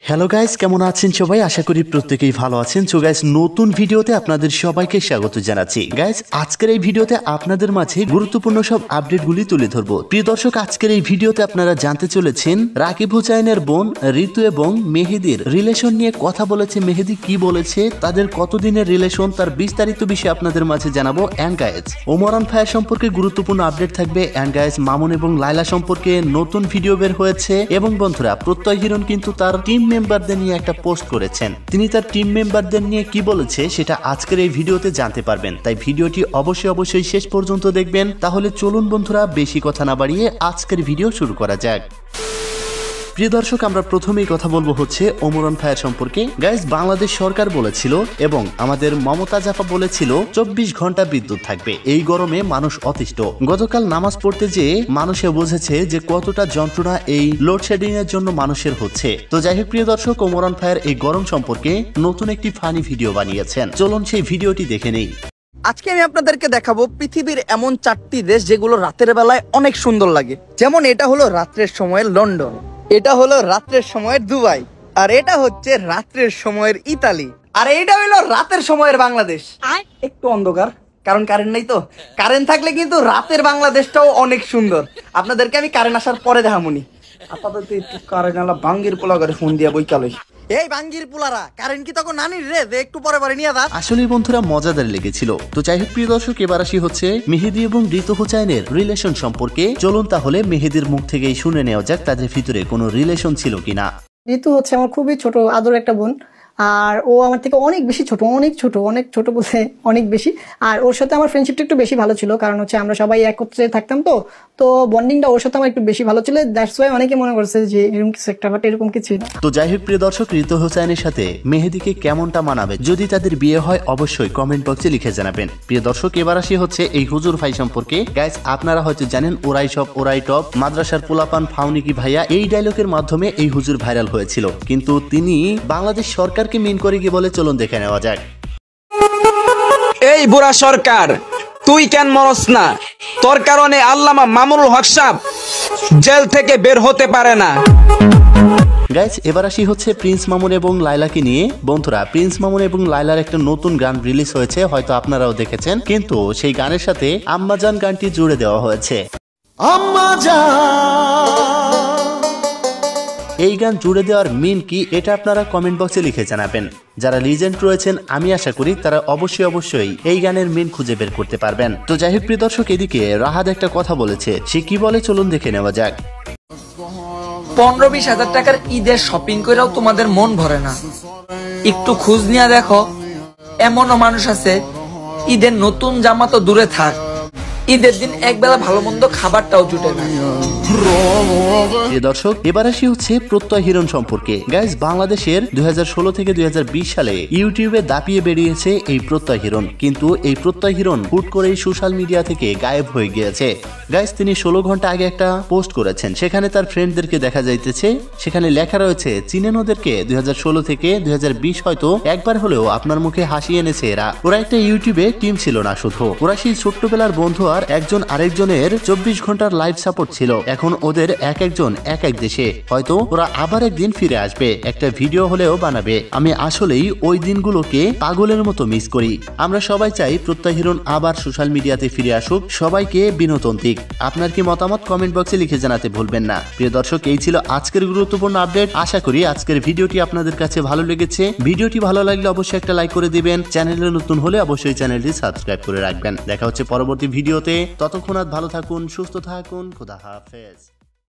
Hello guys, কেমন আছেন সবাই? আশা করি প্রত্যেকেই ভালো আছেন। সো গাইস, নতুন ভিডিওতে আপনাদের সবাইকে স্বাগত জানাচ্ছি। গাইস, আজকের এই ভিডিওতে আপনাদের মাঝে গুরুত্বপূর্ণ সব আপডেটগুলি তুলে ধরবো। প্রিয় দর্শক, আজকের এই ভিডিওতে আপনারা জানতে চলেছেন রাকিব হুসাইনের বোন ঋতু এবং মেহেদির রিলেশন নিয়ে কথা বলেছে। মেহেদি কি বলেছে, তাদের কতদিনের রিলেশন, তার বিস্তারিত বিষয়ে আপনাদের মাঝে জানাবো। এন্ড গাইস, ওমরান ভাইয়া সম্পর্কে গুরুত্বপূর্ণ আপডেট থাকবে। এন্ড গাইস, মামুন এবং লাইলা সম্পর্কে নতুন ভিডিও বের হয়েছে। এবং বন্ধুরা, প্রত্যয় হিরণ কিন্তু তার টিম মেম্বারদের নিয়ে একটা পোস্ট করেছেন। তিনি তার টিম মেম্বারদের নিয়ে কি বলেছে সেটা আজকের এই ভিডিওতে জানতে পারবেন। তাই ভিডিওটি অবশ্যই শেষ পর্যন্ত দেখবেন। তাহলে চলুন বন্ধুরা, বেশি কথা না বাড়িয়ে আজকের ভিডিও শুরু করা যাক। প্রিয় দর্শক, আমরা প্রথমেই কথা বলবো হচ্ছে ওমরান ভাইয়ের সম্পর্কে। গাইস, বাংলাদেশ সরকার বলেছিল এবং আমাদের মমতা জাফা বলেছিল 24 ঘন্টা বিদ্যুৎ থাকবে। এই গরমে মানুষ অতিষ্ঠ। গতকাল নামাজ পড়তে যেয়ে মানুষে বুঝেছে যে কতটা যন্ত্রণা এই লোডশেডিং এর জন্য মানুষের হচ্ছে। তো যাই হোক প্রিয় দর্শক, ওমরান ভাইয়ের এই গরম সম্পর্কে নতুন একটি ফানি ভিডিও বানিয়েছেন। চলুন সেই ভিডিওটি দেখে নেই। আজকে আমি আপনাদেরকে দেখাবো পৃথিবীর এমন 4টি দেশ যেগুলো রাতের বেলায় অনেক সুন্দর লাগে। যেমন এটা হলো রাত্রের সময়ের লন্ডন, এটা হলো রাত্রের সময়ের দুবাই, আর এটা হচ্ছে রাত্রের সময়ের ইতালি, আর এটা হলো রাতের সময়ের বাংলাদেশ। একটু অন্ধকার, কারণ কারেন্ট নেই। তো কারেন্ট থাকলে কিন্তু রাতের বাংলাদেশটাও অনেক সুন্দর। আপনাদেরকে আমি কারেন্ট আসার পরে দেখামুনি। আপাতত একটু কারেন্ট আলা বাঙ্গির পোলা করে ফোন দিয়া বইকালই। এই বাঙ্গির পোলারা, কারেন্ট কি তখন নানির রে যে একটু পরে নিয়ে যা। আসলে বন্ধুরা, মজাদার লেগেছিল। তো যাই হোক প্রিয় দর্শক, এবার আসি হচ্ছে মেহেদি এবং ঋতু হুসাইনের রিলেশন সম্পর্কে। চলুন তাহলে মেহেদির মুখ থেকেই শুনে নেওয়া যাক তাদের ভিতরে কোনো রিলেশন ছিল কিনা। ঋতু হচ্ছে আমার খুবই ছোট আদর একটা বোন, আর ও আমার থেকে অনেক বেশি ছোট, অনেক ছোট বলতে অনেক বেশি। আর ওর সাথে আমার ফ্রেন্ডশিপটা একটু বেশি ভালো ছিল, কারণ হচ্ছে আমরা সবাই একত্রে থাকতাম। তো বন্ডিংটা ওর সাথে আমার একটু বেশি ভালো ছিল। দ্যাটস ওয়াই অনেকে মনে করছে যে এরকম কিছু একটা, বাট এরকম কিছু না। তো যাই হোক প্রিয় দর্শক, ঋতু হুসাইনের সাথে মেহেদিকে কেমনটা মানাবে যদি তাদের বিয়ে হয়, অবশ্যই কমেন্ট বক্সে লিখে জানাবেন। প্রিয় দর্শক, এবার আসি হচ্ছে এই হুজুর ভাই সম্পর্কে। গাইস, আপনারা হয়তো জানেন ওরাই সব ওরাই টপ, মাদ্রাসার পোলাপান ফাউনি কি ভাইয়া, এই ডায়লগের মাধ্যমে এই হুজুর ভাইরাল হয়েছিল। কিন্তু তিনি বাংলাদেশ সরকারকে মিন করে কি বলে, চলুন দেখে নেওয়া যাক। এই বুড়া সরকার, তুই কেন মরস না? তোর কারণে আল্লামা মামুনুল হক সাহেব জেল থেকে বের হতে পারে না। গাইস, এবার আসি হচ্ছে প্রিন্স মামুন এবং লাইলাকে নিয়ে। বন্ধুরা, প্রিন্স মামুন এবং লাইলার একটা নতুন গান রিলিজ হয়েছে, হয়তো আপনারাও দেখেছেন। কিন্তু সেই গানের সাথে আম্মাজান গানটি জুড়ে দেওয়া হয়েছে। এই গান জুড়ে দেওয়ার মিন কি, এটা আপনারা কমেন্ট বক্সে লিখে জানাবেন। যারা লিজেন্ড রয়েছেন, আমি আশা করি তারা অবশ্যই এই গানের মিন খুঁজে বের করতে পারবেন। তো যাই হোক প্রিয় দর্শক, এদিকে রাহাত একটা কথা বলেছে। সে কি বলে, চলুন দেখে নেওয়া যাক। 15-20 হাজার টাকার ঈদের শপিং করেও তোমাদের মন ভরে না। একটু খোঁজ নিয়ে দেখো, এমনও মানুষ আছে ঈদের নতুন জামা তো দূরে থাক, ঈদের দিন একবেলা ভালো মন্দ খাবারটাও জুটে না। দর্শক, এবার আসি হচ্ছে প্রত্যয় হিরণ সম্পর্কে। গাইজ, বাংলাদেশের 2016 থেকে 2020 সালে ইউটিউবে দাপিয়ে বেরিয়েছে এই প্রত্যয় হিরণ। কিন্তু এই প্রত্যয় হিরণ হুট করেই সোশ্যাল মিডিয়া থেকে গায়েব হয়ে গিয়েছে। গাইজ, তিনি 16 ঘন্টা আগে একটা পোস্ট করেছেন, সেখানে তার ফ্রেন্ডদেরকে দেখা যাইতেছে। সেখানে লেখা রয়েছে, চিনেন ওদেরকে, 2016 থেকে 2020 হয়তো একবার হলেও আপনার মুখে হাসি এনেছে এরা। ওরা একটা ইউটিউবে টিম ছিল না শুধু, ওরা সেই ছোট্টবেলার বন্ধু, আর একজন আরেকজনের 24 ঘন্টার লাইভ সাপোর্ট ছিল। এখন ওদের একজন এক দেশে, হয়তো ওরা আবার একদিন ফিরে আসবে, একটা ভিডিও হলেও বানাবে। আমি আসলেই ওই দিনগুলোকে পাগলের মতো মিস করি। আমরা সবাই চাই প্রত্যয় হিরণ আবার সোশ্যাল মিডিয়াতে ফিরে আসুক, সবাইকে বিনোদন দিক। আপনার কি মতামত কমেন্ট বক্সে লিখে জানাতে ভুলবেন না। প্রিয় দর্শক, এই ছিল আজকের গুরুত্বপূর্ণ আপডেট। আশা করি আজকের ভিডিওটি আপনাদের কাছে ভালো লেগেছে। ভিডিওটি ভালো লাগলে অবশ্যই একটা লাইক করে দিবেন। চ্যানেলে নতুন হলে অবশ্যই চ্যানেলটি সাবস্ক্রাইব করে রাখবেন। দেখা হচ্ছে পরবর্তী ভিডিওতে। ততক্ষণ ভালো থাকুন, সুস্থ থাকুন, খোদা হাফেজ।